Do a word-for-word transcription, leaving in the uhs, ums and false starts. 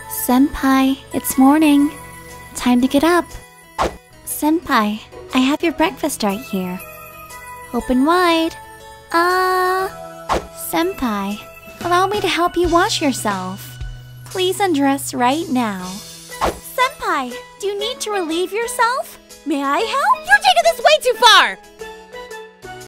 Senpai, it's morning. Time to get up. Senpai, I have your breakfast right here. Open wide. Ah. Uh, Senpai, allow me to help you wash yourself. Please undress right now. Senpai, do you need to relieve yourself? May I help? You're taking this way too far!